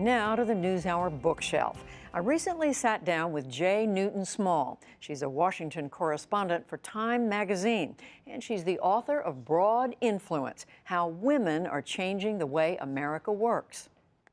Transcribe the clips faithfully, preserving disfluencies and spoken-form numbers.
Now to the NewsHour bookshelf. I recently sat down with J. Newton Small. She's a Washington correspondent for Time magazine, and she's the author of Broad Influence: How Women Are Changing the Way America Works.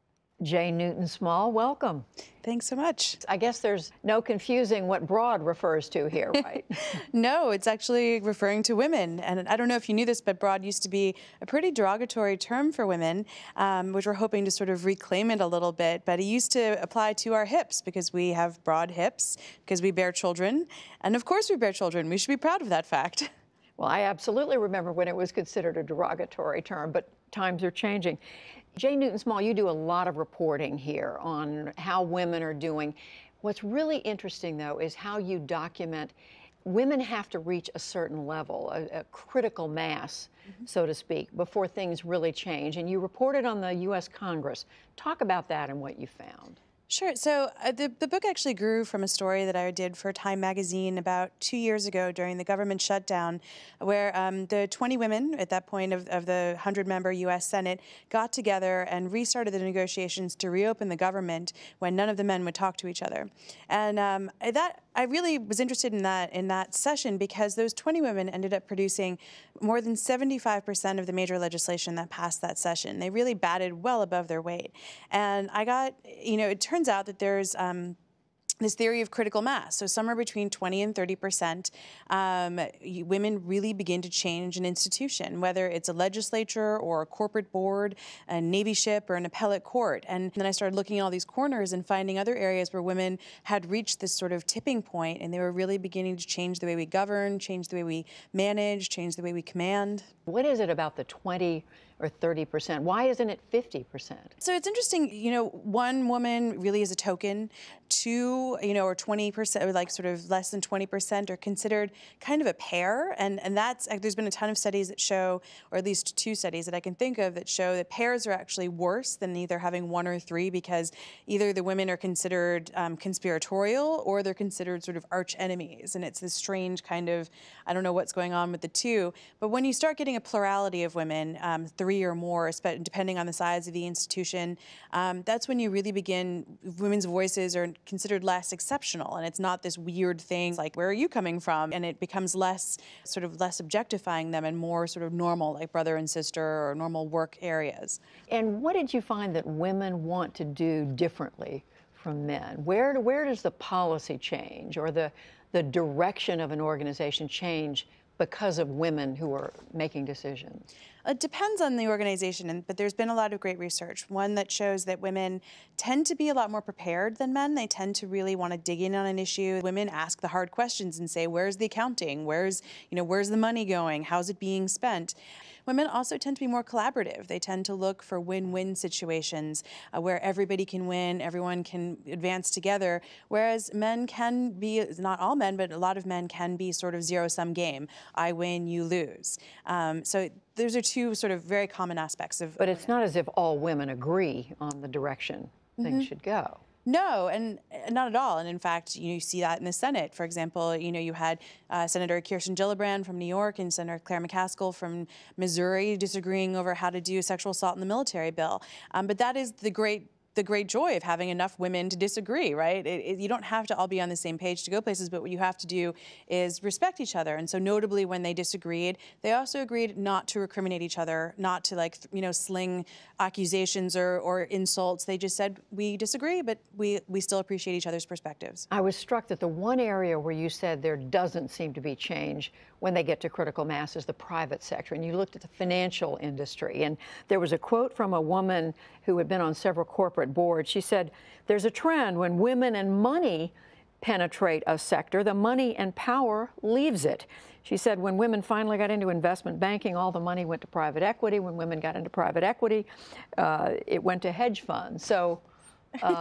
J. Newton Small, welcome. Thanks so much. I guess there's no confusing what broad refers to here, right? No, it's actually referring to women. And I don't know if you knew this, but broad used to be a pretty derogatory term for women, um, which we're hoping to sort of reclaim it a little bit. But it used to apply to our hips because we have broad hips, because we bear children. And of course we bear children. We should be proud of that fact. Well, I absolutely remember when it was considered a derogatory term, but times are changing. J. Newton Small, you do a lot of reporting here on how women are doing. What's really interesting, though, is how you document women have to reach a certain level, a, a critical mass, mm-hmm. so to speak, before things really change. And you reported on the U S Congress. Talk about that and what you found. Sure. So uh, the, the book actually grew from a story that I did for Time magazine about two years ago during the government shutdown, where um, the twenty women at that point of, of the one hundred member U S Senate got together and restarted the negotiations to reopen the government when none of the men would talk to each other. And um, that I really was interested in that in that session because those twenty women ended up producing more than seventy-five percent of the major legislation that passed that session. They really batted well above their weight. And I got, you know, it turns out that there's um, this theory of critical mass. So somewhere between twenty and thirty percent, um, women really begin to change an institution, whether it's a legislature or a corporate board, a Navy ship, or an appellate court. And then I started looking at all these corners and finding other areas where women had reached this sort of tipping point, and they were really beginning to change the way we govern, change the way we manage, change the way we command. What is it about the twenty or thirty percent? Why isn't it fifty percent? So it's interesting, you know, one woman really is a token, two, you know, or twenty percent, or like sort of less than twenty percent are considered kind of a pair. And, and that's, there's been a ton of studies that show, or at least two studies that I can think of that show that pairs are actually worse than either having one or three, because either the women are considered um, conspiratorial or they're considered sort of arch enemies. And it's this strange kind of, I don't know what's going on with the two. But when you start getting a plurality of women, um, three or more, depending on the size of the institution, um, that's when you really begin, women's voices are considered less exceptional, and it's not this weird thing like, where are you coming from? And it becomes less, sort of less objectifying them and more sort of normal, like brother and sister or normal work areas. And what did you find that women want to do differently from men? Where, where does the policy change or the, the direction of an organization change because of women who are making decisions? It depends on the organization, but there's been a lot of great research. One that shows that women tend to be a lot more prepared than men. They tend to really want to dig in on an issue. Women ask the hard questions and say, where's the accounting? Where's, you know, where's the money going? How's it being spent? Women also tend to be more collaborative. They tend to look for win-win situations uh, where everybody can win, everyone can advance together, whereas men can be, not all men, but a lot of men can be sort of zero-sum game. I win, you lose. Um, so those are two sort of very common aspects of. But it's not as if all women agree on the direction things mm-hmm. should go. No, and not at all. And in fact, you see that in the Senate. For example, you know, you had uh, Senator Kirsten Gillibrand from New York and Senator Claire McCaskill from Missouri disagreeing over how to do sexual assault in the military bill. Um, but that is the great the great joy of having enough women to disagree, right? It, it, you don't have to all be on the same page to go places, but what you have to do is respect each other. And so notably when they disagreed, they also agreed not to recriminate each other, not to like, you know, sling accusations or, or insults. They just said, we disagree, but we, we still appreciate each other's perspectives. I was struck that the one area where you said there doesn't seem to be change when they get to critical mass is the private sector. And you looked at the financial industry. And there was a quote from a woman who had been on several corporate boards. She said, there's a trend when women and money penetrate a sector, the money and power leaves it. She said when women finally got into investment banking, all the money went to private equity. When women got into private equity, uh, it went to hedge funds. So uh,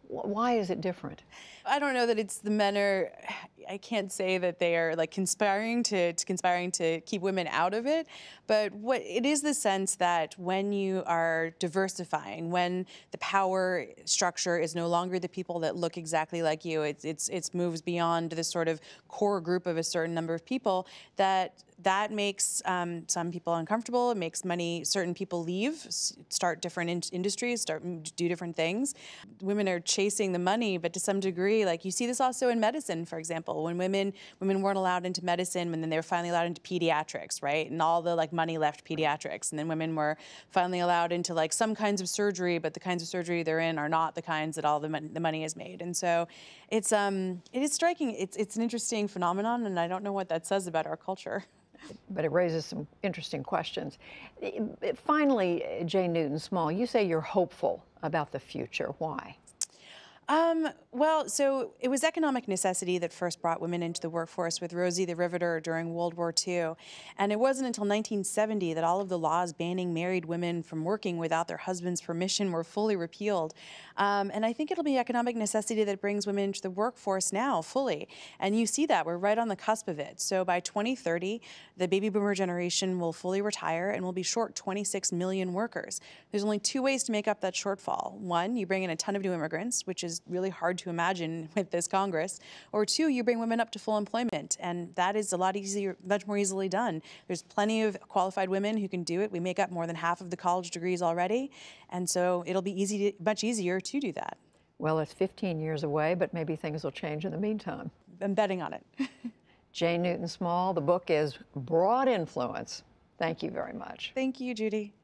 Wh- Why is it different? I don't know that it's the men are, I can't say that they are like conspiring to, to conspiring to keep women out of it, but what it is the sense that when you are diversifying, when the power structure is no longer the people that look exactly like you, it's it's it's moves beyond this sort of core group of a certain number of people, that that makes um, some people uncomfortable. It makes many certain people leave, s- start different in- industries, start do different things. Women are chasing the money, but to some degree, like you see this also in medicine, for example, when women women weren't allowed into medicine, and then they were finally allowed into pediatrics, right? And all the like money left pediatrics, and then women were finally allowed into like some kinds of surgery, but the kinds of surgery they're in are not the kinds that all the money, the money is made. And so, it's um it is striking. It's it's an interesting phenomenon, and I don't know what that says about our culture. But it raises some interesting questions. I- I- Finally, Jay Newton Small, you say you're hopeful about the future. Why? Um, well, so it was economic necessity that first brought women into the workforce with Rosie the Riveter during World War Two. And it wasn't until nineteen seventy that all of the laws banning married women from working without their husband's permission were fully repealed. Um, and I think it'll be economic necessity that brings women into the workforce now fully. And you see that. We're right on the cusp of it. So by twenty thirty, the baby boomer generation will fully retire and will be short twenty-six million workers. There's only two ways to make up that shortfall. One, you bring in a ton of new immigrants, which is really hard to imagine with this Congress. Or two, you bring women up to full employment, and that is a lot easier, much more easily done. There's plenty of qualified women who can do it. We make up more than half of the college degrees already, and so it'll be easy, to, much easier to do that. Well, it's fifteen years away, but maybe things will change in the meantime. I'm betting on it. Jay Newton Small, the book is Broad Influence. Thank you very much. Thank you, Judy.